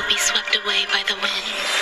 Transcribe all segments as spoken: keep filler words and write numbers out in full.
will be swept away by the wind.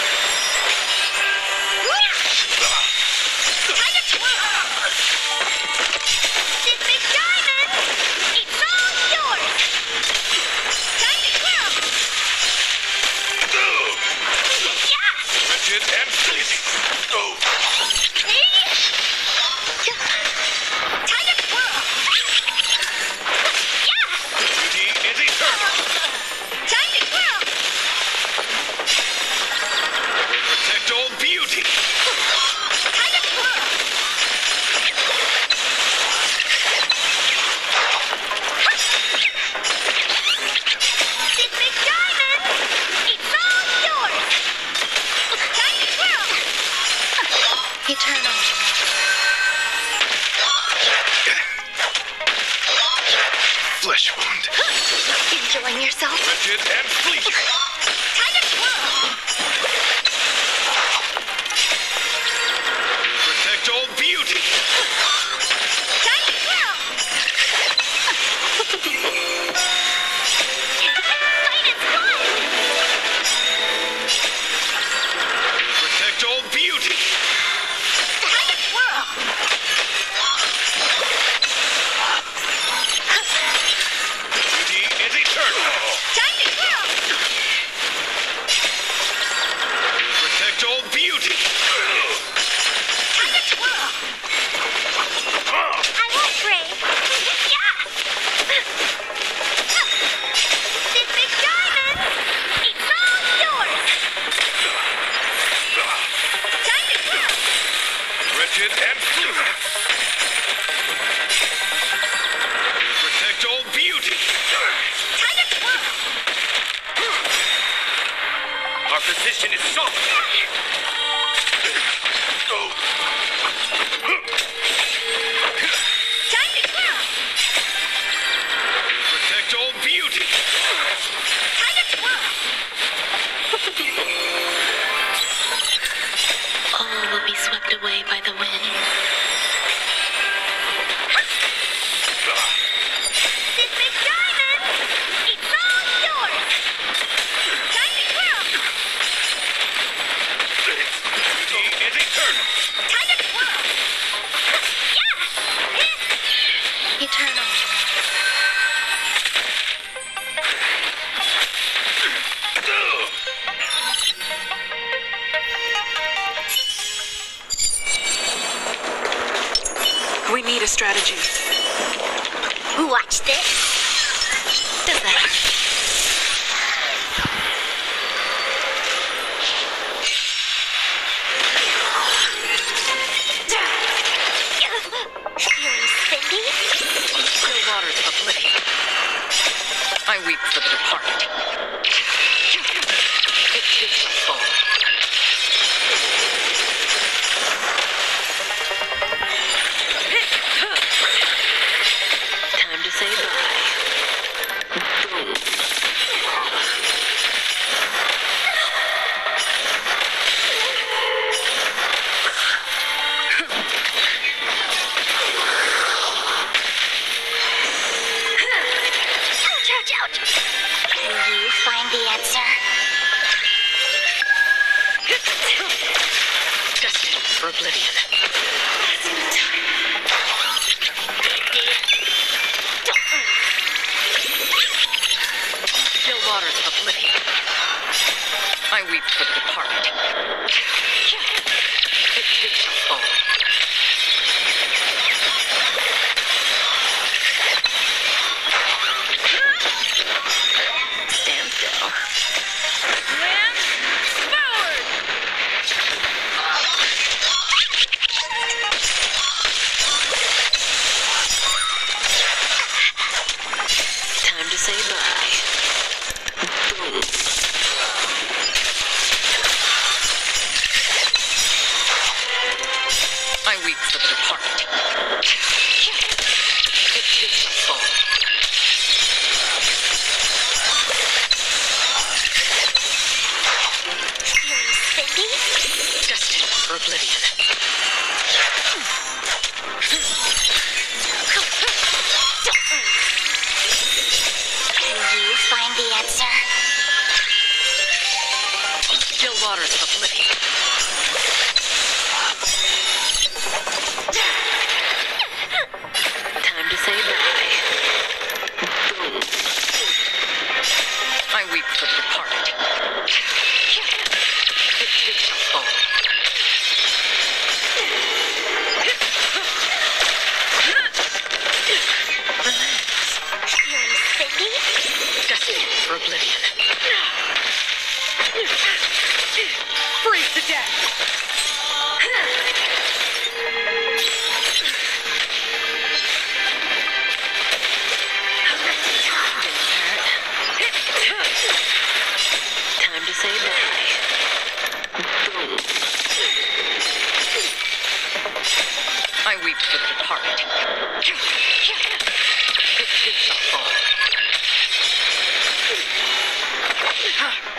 Flesh wound. Enjoying yourself? Wretched and fleeting. Time to twirl! Protect all beauty. Time to twirl! Fight is fun! Protect all beauty. Time to twirl! Time to twirl! Protect all beauty. Time to twirl! I won't break. Yeah! This big diamond, it's all yours! Time to twirl! Wretched and fleeting. Protect all beauty. Time to twirl! Our position is solid. Time to twirl! Protect all beauty. Time to twirl! All will be swept away by the wind. This big diamond, it's all yours! Time to twirl! Beauty is eternal. Time to twirl! Yeah! Eternal. We need a strategy. Watch this. Does that hurt? Feeling spindy? Still waters of oblivion. I weep for the departed. It takes my soul. Time to say bye. Boom. Ouch, ouch, ouch! Can you find the answer? Destined for oblivion. Still waters of oblivion. I weep for the departed. It takes my soul. Stand still. Land forward! Time to say bye. Boom. I weep for the departed. It takes my soul. Feeling spindy? Destined for oblivion. Can you find the answer? waters of oblivion. Time to say bye. Boom. I weep for the departed. It too shall fall. Feeling spindy? Destined for oblivion. Freeze to death! Time to say bye. Boom. I weep for the departed. It too shall fall.